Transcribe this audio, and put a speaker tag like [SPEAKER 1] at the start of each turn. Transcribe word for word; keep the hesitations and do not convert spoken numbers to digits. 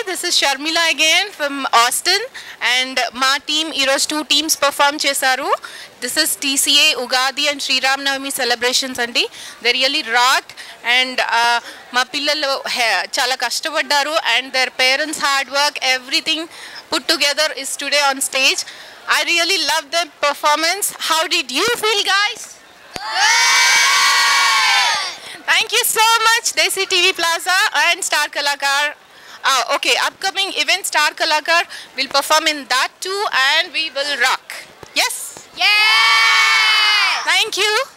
[SPEAKER 1] this is Sharmila again from Austin, and my team heroes two teams perform chesaru. This is T C A Ugadi and Sri Ram Navami celebrations andi. They really rocked, and uh, ma pillalu chala kashtabaddaru, and their parents' hard work, everything put together is today on stage. I really love the performance. How did you feel, guys? Thank you so much, Desi T V Plaza and Star Kalakar. Ah, okay, upcoming event Star Kalakar will perform in that too, and we will rock. Yes?
[SPEAKER 2] Yeah!
[SPEAKER 1] Thank you.